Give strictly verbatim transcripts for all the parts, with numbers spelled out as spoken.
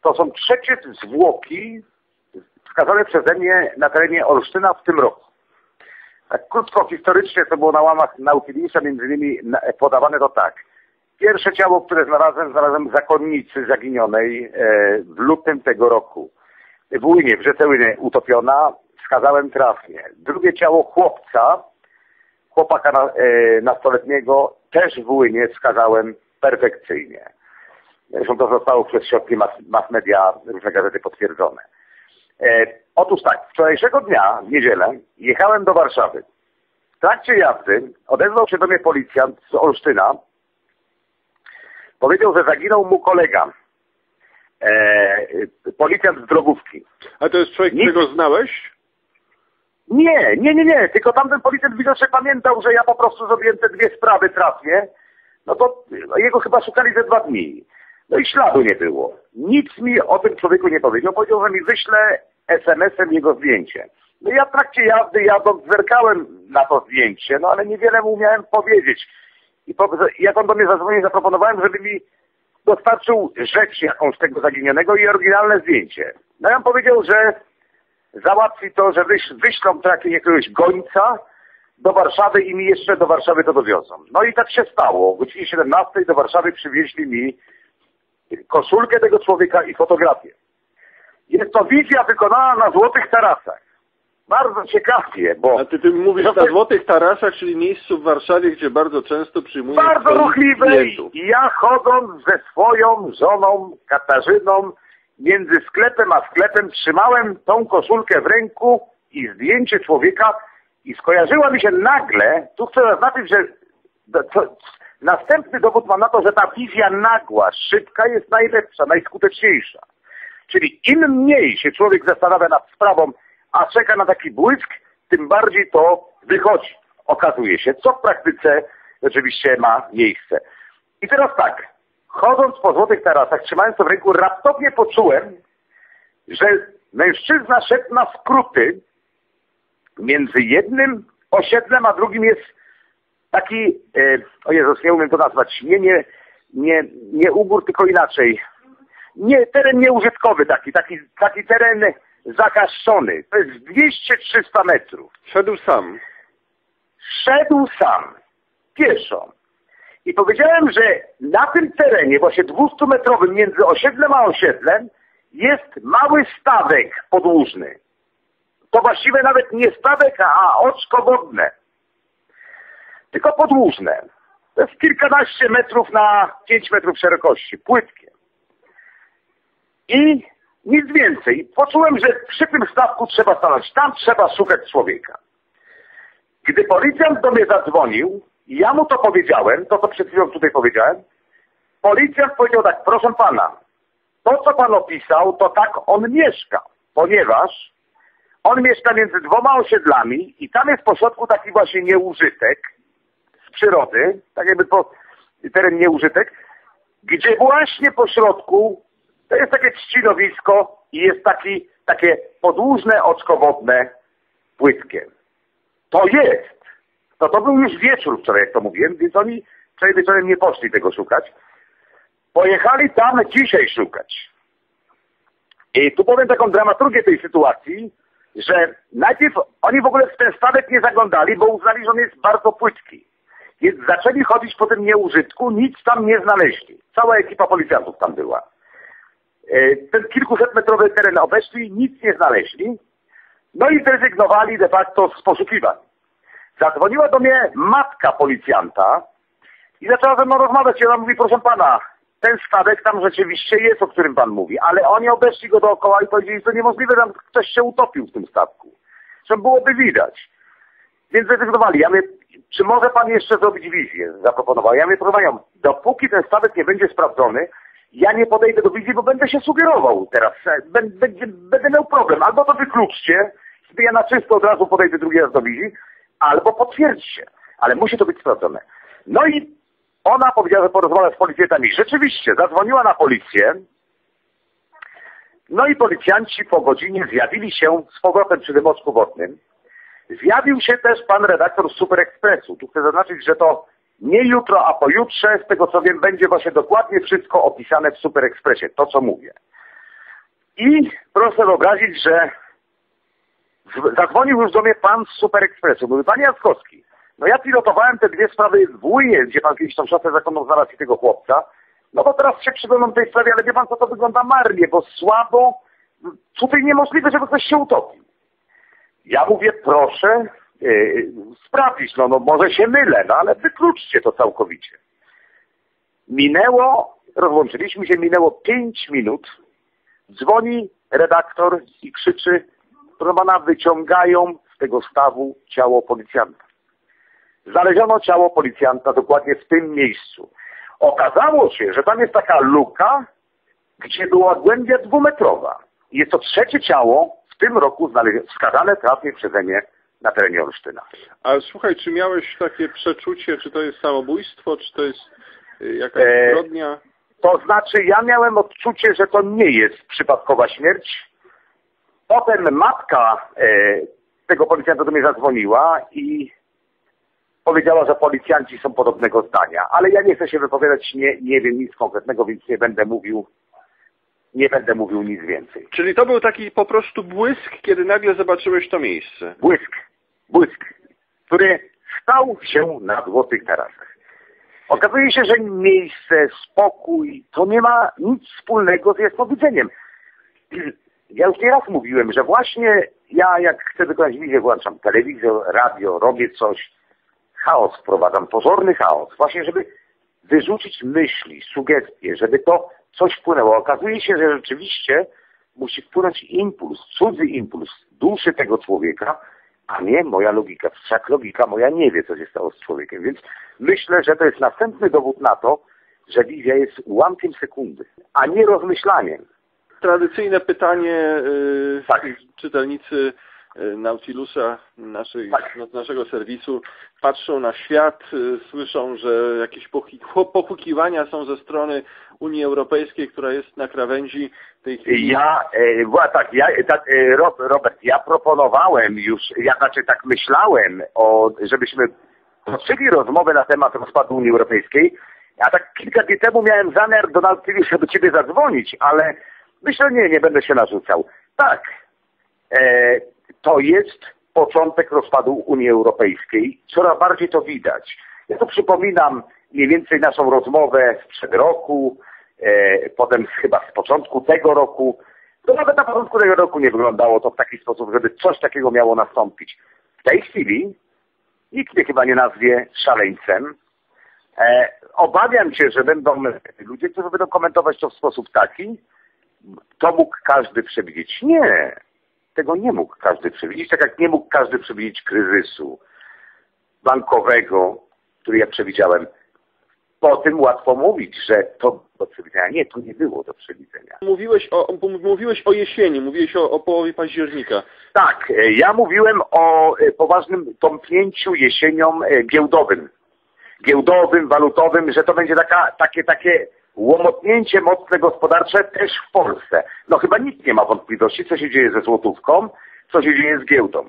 to są trzecie zwłoki wskazane przeze mnie na terenie Olsztyna w tym roku. Tak krótko historycznie to było na łamach nauki Linsa między innymi podawane to tak. Pierwsze ciało, które znalazłem, znalazłem zakonnicy zaginionej w lutym tego roku. W Łynie, w rzece Łynie utopiona, wskazałem trafnie. Drugie ciało chłopca, chłopaka na, e, nastoletniego, też w Łynie wskazałem perfekcyjnie. Zresztą to zostało przez środki mass, mass media, różne gazety potwierdzone. E, otóż tak, wczorajszego dnia, w niedzielę, jechałem do Warszawy. W trakcie jazdy odezwał się do mnie policjant z Olsztyna. Powiedział, że zaginął mu kolega. E, policjant z drogówki. A to jest człowiek, którego znałeś? Nie, nie, nie, nie. Tylko tamten policjant widocznie pamiętał, że ja po prostu zrobiłem te dwie sprawy trafnie. No to jego chyba szukali ze dwa dni. No i śladu nie było. Nic mi o tym człowieku nie powiedział. Powiedział, że mi wyśle es em esem jego zdjęcie. No ja w trakcie jazdy jadąc zerkałem na to zdjęcie, no ale niewiele mu umiałem powiedzieć. I po, jak on do mnie zadzwonił, zaproponowałem, żeby mi dostarczył rzecz jakąś tego zaginionego i oryginalne zdjęcie. No ja on powiedział, że załatwi to, że wyś, wyślą to jakiegoś gońca do Warszawy i mi jeszcze do Warszawy to dowiozą. No i tak się stało. O godzinie siedemnastej do Warszawy przywieźli mi koszulkę tego człowieka i fotografię. Jest to wizja wykonana na Złotych Tarasach. Bardzo ciekawie, bo... A ty, ty mówisz no, na Złotych Tarasach, czyli miejscu w Warszawie, gdzie bardzo często przyjmuję bardzo ruchliwe i ja chodząc ze swoją żoną Katarzyną między sklepem a sklepem trzymałem tą koszulkę w ręku i zdjęcie człowieka i skojarzyła mi się nagle, tu chcę zaznaczyć, że to, następny dowód mam na to, że ta wizja nagła, szybka jest najlepsza, najskuteczniejsza. Czyli im mniej się człowiek zastanawia nad sprawą, a czeka na taki błysk, tym bardziej to wychodzi. Okazuje się, co w praktyce oczywiście ma miejsce. I teraz tak, chodząc po Złotych Tarasach, trzymając to w ręku, raptownie poczułem, że mężczyzna szedł na skróty. Między jednym osiedlem, a drugim jest taki, e, o Jezus, nie umiem to nazwać, nie, nie, nie, nie ugór, tylko inaczej. Nie, teren nieużytkowy taki, taki, taki teren zakaszczony. To jest dwieście trzysta metrów. Szedł sam. Szedł sam, pieszo. I powiedziałem, że na tym terenie, właśnie dwustumetrowym między osiedlem a osiedlem, jest mały stawek podłużny. To właściwie nawet nie stawek, a oczko wodne. Tylko podłużne. To jest kilkanaście metrów na pięć metrów szerokości. Płytkie. I nic więcej. Poczułem, że przy tym stawku trzeba stanąć. Tam trzeba szukać człowieka. Gdy policjant do mnie zadzwonił, ja mu to powiedziałem, to co przed chwilą tutaj powiedziałem, policjant powiedział tak, proszę pana, to co pan opisał, to tak on mieszka, ponieważ on mieszka między dwoma osiedlami i tam jest po środku taki właśnie nieużytek z przyrody, tak jakby to teren nieużytek, gdzie właśnie po środku to jest takie trzcinowisko i jest taki, takie podłużne oczko wodne, płytkie. To jest. To to był już wieczór wczoraj, jak to mówiłem, więc oni wczoraj wieczorem nie poszli tego szukać. Pojechali tam dzisiaj szukać. I tu powiem taką dramaturgię tej sytuacji, że najpierw oni w ogóle w ten stawek nie zaglądali, bo uznali, że on jest bardzo płytki. Więc zaczęli chodzić po tym nieużytku, nic tam nie znaleźli. Cała ekipa policjantów tam była. Ten kilkusetmetrowy teren obeszli, nic nie znaleźli. No i zrezygnowali de facto z poszukiwań. Zadzwoniła do mnie matka policjanta i zaczęła ze mną rozmawiać. I ona mówi, proszę pana, ten stawek tam rzeczywiście jest, o którym pan mówi, ale oni obeszli go dookoła i powiedzieli, że to niemożliwe, tam ktoś się utopił w tym statku. Że byłoby widać. Więc zrezygnowali. Ja mówię, czy może pan jeszcze zrobić wizję? Zaproponował. Ja mówię, proszę panią, dopóki ten stawek nie będzie sprawdzony, ja nie podejdę do wizji, bo będę się sugerował teraz. Będę, będę miał problem. Albo to wykluczcie, ja na czysto od razu podejdę drugi raz do wizji, albo potwierdźcie. Ale musi to być sprawdzone. No i ona powiedziała, że porozmawia z policjantami. Rzeczywiście, zadzwoniła na policję. No i policjanci po godzinie zjawili się z powrotem przy tym oczku wodnym. Zjawił się też pan redaktor z Super Expressu. Tu chcę zaznaczyć, że to nie jutro, a pojutrze, z tego co wiem, będzie właśnie dokładnie wszystko opisane w Super Expressie. To, co mówię. I proszę wyobrazić, że zadzwonił już do mnie pan z Super Expressu. Mówi, panie Jackowski, no ja pilotowałem te dwie sprawy w Ujnie, gdzie pan kiedyś tą szafę zakonną znalazł i tego chłopca. No bo teraz się przyglądam tej sprawie, ale wie pan co, to wygląda marnie, bo słabo, tutaj niemożliwe, żeby ktoś się utopił. Ja mówię, proszę yy, sprawdzić, no, no może się mylę, no ale wykluczcie to całkowicie. Minęło, rozłączyliśmy się, minęło pięć minut, dzwoni redaktor i krzyczy, proszę pana, wyciągają z tego stawu ciało policjanta. Znaleziono ciało policjanta dokładnie w tym miejscu. Okazało się, że tam jest taka luka, gdzie była głębia dwumetrowa. Jest to trzecie ciało w tym roku znalezione, wskazane trafnie przeze mnie na terenie Olsztyna. Ale słuchaj, czy miałeś takie przeczucie, czy to jest samobójstwo, czy to jest jakaś zbrodnia? E, to znaczy, ja miałem odczucie, że to nie jest przypadkowa śmierć. Potem matka e, tego policjanta do mnie zadzwoniła i powiedziała, że policjanci są podobnego zdania. Ale ja nie chcę się wypowiadać, nie, nie wiem nic konkretnego, więc nie będę mówił, nie będę mówił nic więcej. Czyli to był taki po prostu błysk, kiedy nagle zobaczyłeś to miejsce? Błysk, błysk, który stał się na Złotych Tarasach. Okazuje się, że miejsce, spokój, to nie ma nic wspólnego z jasnowidzeniem. Ja już nieraz mówiłem, że właśnie ja jak chcę wykonać wizję, włączam telewizor, radio, robię coś, chaos wprowadzam, pozorny chaos, właśnie żeby wyrzucić myśli, sugestie, żeby to coś wpłynęło. Okazuje się, że rzeczywiście musi wpłynąć impuls, cudzy impuls duszy tego człowieka, a nie moja logika. Wszak logika moja nie wie, co się stało z człowiekiem. Więc myślę, że to jest następny dowód na to, że wizja jest ułamkiem sekundy, a nie rozmyślaniem. Tradycyjne pytanie yy, tak. czytelnicy yy, Nautilusa, naszej, tak. no, naszego serwisu, patrzą na świat, yy, słyszą, że jakieś pochukiwania są ze strony Unii Europejskiej, która jest na krawędzi tej chwili. Ja, e, tak, ja, tak, e, Robert, ja proponowałem już, ja znaczy tak myślałem, o, żebyśmy toczyli rozmowę na temat rozpadu Unii Europejskiej. Ja tak kilka dni temu miałem zamiar do Nautilusa do ciebie zadzwonić, ale myślę, nie, nie będę się narzucał. Tak, e, to jest początek rozpadu Unii Europejskiej. Coraz bardziej to widać. Ja tu przypominam mniej więcej naszą rozmowę sprzed roku, e, potem chyba z początku tego roku. To nawet na początku tego roku nie wyglądało to w taki sposób, żeby coś takiego miało nastąpić. W tej chwili nikt mnie chyba nie nazwie szaleńcem. E, obawiam się, że będą ludzie, którzy będą komentować to w sposób taki, to mógł każdy przewidzieć. Nie, tego nie mógł każdy przewidzieć, tak jak nie mógł każdy przewidzieć kryzysu bankowego, który ja przewidziałem. Po tym łatwo mówić, że to do przewidzenia. Nie, to nie było do przewidzenia. Mówiłeś o, mówiłeś o jesieni, mówiłeś o, o połowie października. Tak, ja mówiłem o poważnym tąpnięciu jesienią giełdowym. Giełdowym, walutowym, że to będzie taka, takie, takie łomotnięcie mocne gospodarcze też w Polsce. No chyba nikt nie ma wątpliwości, co się dzieje ze złotówką, co się dzieje z giełdą.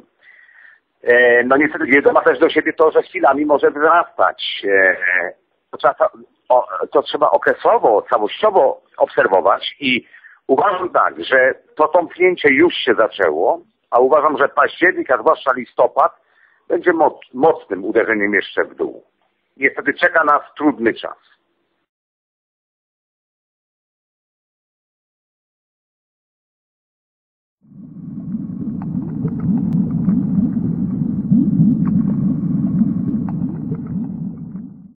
E, no niestety giełda ma też do siebie to, że chwilami może wzrastać. E, to, trzeba, o, to trzeba okresowo, całościowo obserwować i uważam tak, że to tąpnięcie już się zaczęło, a uważam, że październik, a zwłaszcza listopad, będzie moc, mocnym uderzeniem jeszcze w dół. Niestety czeka nas trudny czas.